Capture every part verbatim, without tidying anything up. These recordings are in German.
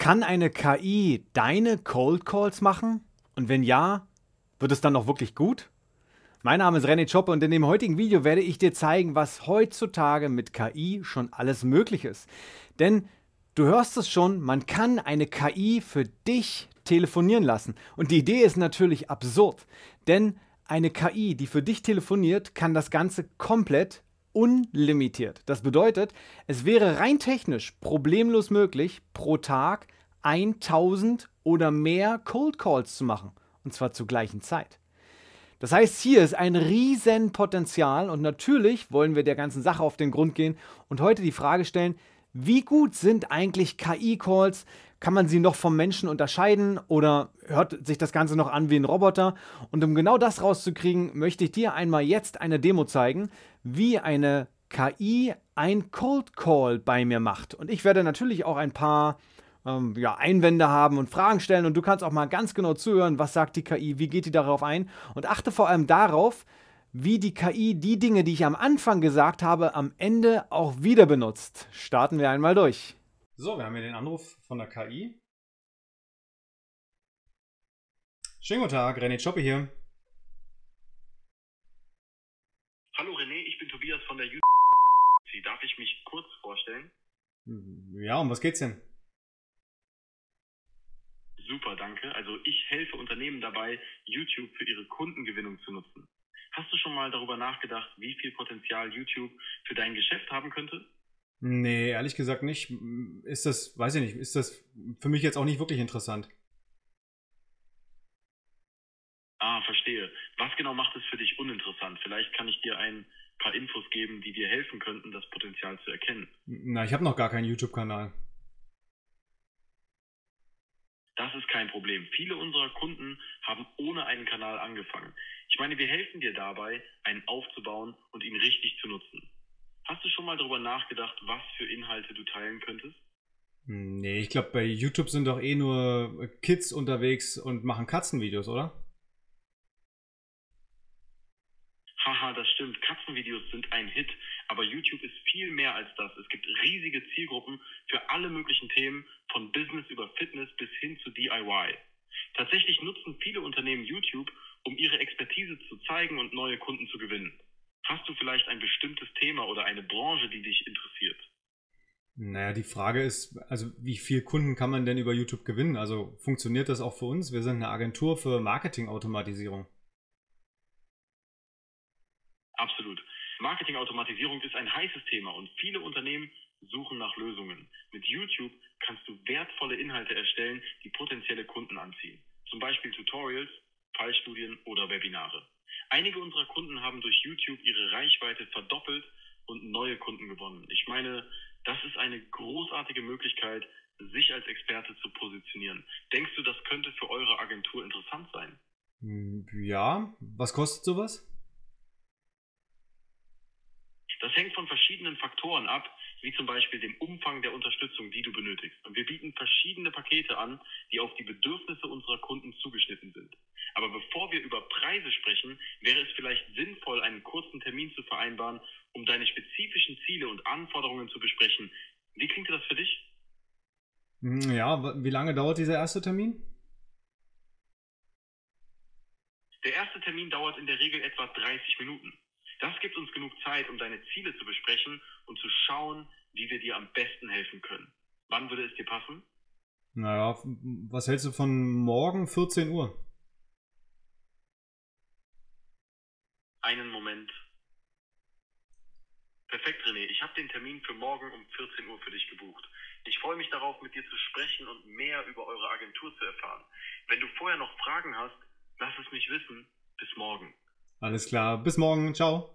Kann eine K I deine Cold Calls machen? Und wenn ja, wird es dann noch wirklich gut? Mein Name ist René Choppe und in dem heutigen Video werde ich dir zeigen, was heutzutage mit K I schon alles möglich ist. Denn du hörst es schon, man kann eine K I für dich telefonieren lassen. Und die Idee ist natürlich absurd, denn eine K I, die für dich telefoniert, kann das Ganze komplett unlimitiert. Das bedeutet, es wäre rein technisch problemlos möglich, pro Tag tausend oder mehr Cold Calls zu machen. Und zwar zur gleichen Zeit. Das heißt, hier ist ein riesen Potenzial und natürlich wollen wir der ganzen Sache auf den Grund gehen und heute die Frage stellen, wie gut sind eigentlich K I-Calls? Kann man sie noch vom Menschen unterscheiden oder hört sich das Ganze noch an wie ein Roboter? Und um genau das rauszukriegen, möchte ich dir einmal jetzt eine Demo zeigen, wie eine K I ein Cold Call bei mir macht. Und ich werde natürlich auch ein paar ähm, ja, Einwände haben und Fragen stellen und du kannst auch mal ganz genau zuhören, was sagt die K I, wie geht die darauf ein und achte vor allem darauf, wie die K I die Dinge, die ich am Anfang gesagt habe, am Ende auch wieder benutzt. Starten wir einmal durch. So, wir haben hier den Anruf von der K I. Schönen guten Tag, René Choppe hier. Hallo René, ich bin Tobias von der YouTube. Darf ich mich kurz vorstellen? Ja, um was geht's denn? Super, danke. Also ich helfe Unternehmen dabei, YouTube für ihre Kundengewinnung zu nutzen. Hast du schon mal darüber nachgedacht, wie viel Potenzial YouTube für dein Geschäft haben könnte? Nee, ehrlich gesagt nicht. Ist das, weiß ich nicht, ist das für mich jetzt auch nicht wirklich interessant. Ah, verstehe. Was genau macht es für dich uninteressant? Vielleicht kann ich dir ein paar Infos geben, die dir helfen könnten, das Potenzial zu erkennen. Na, ich habe noch gar keinen YouTube-Kanal. Das ist kein Problem. Viele unserer Kunden haben ohne einen Kanal angefangen. Ich meine, wir helfen dir dabei, einen aufzubauen und ihn richtig zu nutzen. Hast du schon mal darüber nachgedacht, was für Inhalte du teilen könntest? Nee, ich glaube, bei YouTube sind doch eh nur Kids unterwegs und machen Katzenvideos, oder? Haha, das stimmt. Katzenvideos sind ein Hit, aber YouTube ist viel mehr als das. Es gibt riesige Zielgruppen für alle möglichen Themen, von Business über Fitness bis hin zu D I Y. Tatsächlich nutzen viele Unternehmen YouTube, um ihre Expertise zu zeigen und neue Kunden zu gewinnen. Hast du vielleicht ein bestimmtes Thema oder eine Branche, die dich interessiert? Naja, die Frage ist, also wie viel Kunden kann man denn über YouTube gewinnen? Also funktioniert das auch für uns? Wir sind eine Agentur für Marketingautomatisierung. Absolut. Marketingautomatisierung ist ein heißes Thema und viele Unternehmen suchen nach Lösungen. Mit YouTube kannst du wertvolle Inhalte erstellen, die potenzielle Kunden anziehen. Zum Beispiel Tutorials, Fallstudien oder Webinare. Einige unserer Kunden haben durch YouTube ihre Reichweite verdoppelt und neue Kunden gewonnen. Ich meine, das ist eine großartige Möglichkeit, sich als Experte zu positionieren. Denkst du, das könnte für eure Agentur interessant sein? Ja, was kostet sowas? Das hängt von verschiedenen Faktoren ab, wie zum Beispiel dem Umfang der Unterstützung, die du benötigst. Und wir bieten verschiedene Pakete an, die auf die Bedürfnisse unserer Kunden zugeschnitten sind. Aber bevor wir über Preise sprechen, wäre es vielleicht sinnvoll, einen kurzen Termin zu vereinbaren, um deine spezifischen Ziele und Anforderungen zu besprechen. Wie klingt das für dich? Ja, wie lange dauert dieser erste Termin? Der erste Termin dauert in der Regel etwa dreißig Minuten. Das gibt uns genug Zeit, um deine Ziele zu besprechen und zu schauen, wie wir dir am besten helfen können. Wann würde es dir passen? Naja, was hältst du von morgen vierzehn Uhr? Einen Moment. Perfekt, René. Ich habe den Termin für morgen um vierzehn Uhr für dich gebucht. Ich freue mich darauf, mit dir zu sprechen und mehr über eure Agentur zu erfahren. Wenn du vorher noch Fragen hast, lass es mich wissen. Bis morgen. Alles klar, bis morgen, ciao.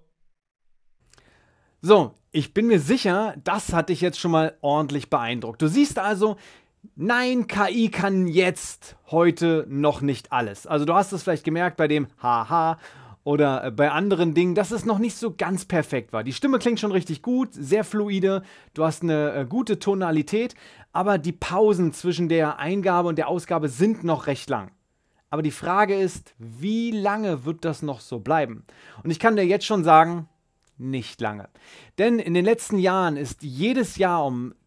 So, ich bin mir sicher, das hat dich jetzt schon mal ordentlich beeindruckt. Du siehst also, nein, K I kann jetzt, heute noch nicht alles. Also du hast es vielleicht gemerkt bei dem Haha oder bei anderen Dingen, dass es noch nicht so ganz perfekt war. Die Stimme klingt schon richtig gut, sehr fluide, du hast eine äh, gute Tonalität, aber die Pausen zwischen der Eingabe und der Ausgabe sind noch recht lang. Aber die Frage ist, wie lange wird das noch so bleiben? Und ich kann dir jetzt schon sagen, nicht lange. Denn in den letzten Jahren ist jedes Jahr um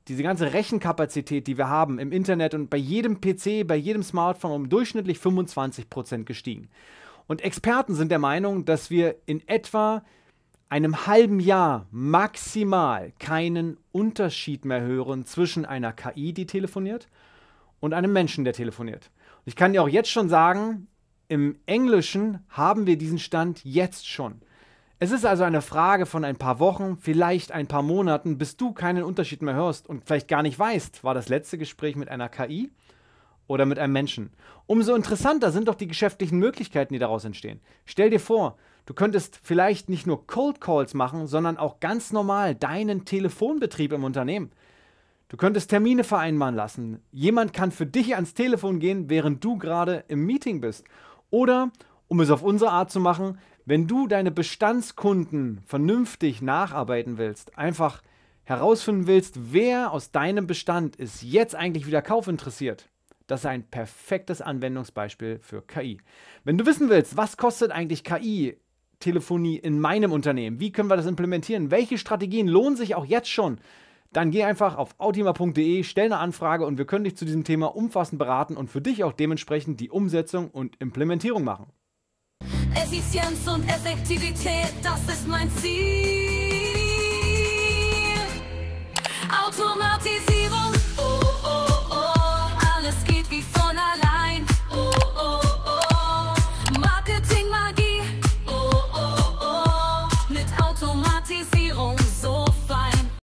diese ganze Rechenkapazität, die wir haben im Internet und bei jedem P C, bei jedem Smartphone um durchschnittlich fünfundzwanzig Prozent gestiegen. Und Experten sind der Meinung, dass wir in etwa einem halben Jahr maximal keinen Unterschied mehr hören zwischen einer K I, die telefoniert, und einem Menschen, der telefoniert. Und ich kann dir auch jetzt schon sagen, im Englischen haben wir diesen Stand jetzt schon. Es ist also eine Frage von ein paar Wochen, vielleicht ein paar Monaten, bis du keinen Unterschied mehr hörst und vielleicht gar nicht weißt, war das letzte Gespräch mit einer K I oder mit einem Menschen. Umso interessanter sind doch die geschäftlichen Möglichkeiten, die daraus entstehen. Stell dir vor, du könntest vielleicht nicht nur Cold Calls machen, sondern auch ganz normal deinen Telefonbetrieb im Unternehmen. Du könntest Termine vereinbaren lassen. Jemand kann für dich ans Telefon gehen, während du gerade im Meeting bist. Oder, um es auf unsere Art zu machen, wenn du deine Bestandskunden vernünftig nacharbeiten willst, einfach herausfinden willst, wer aus deinem Bestand ist jetzt eigentlich wieder kaufinteressiert, das ist ein perfektes Anwendungsbeispiel für K I. Wenn du wissen willst, was kostet eigentlich K I-Telefonie in meinem Unternehmen, wie können wir das implementieren, welche Strategien lohnen sich auch jetzt schon, dann geh einfach auf autima punkt de, stell eine Anfrage und wir können dich zu diesem Thema umfassend beraten und für dich auch dementsprechend die Umsetzung und Implementierung machen. Effizienz und Effektivität, das ist mein Ziel. Automatisierung.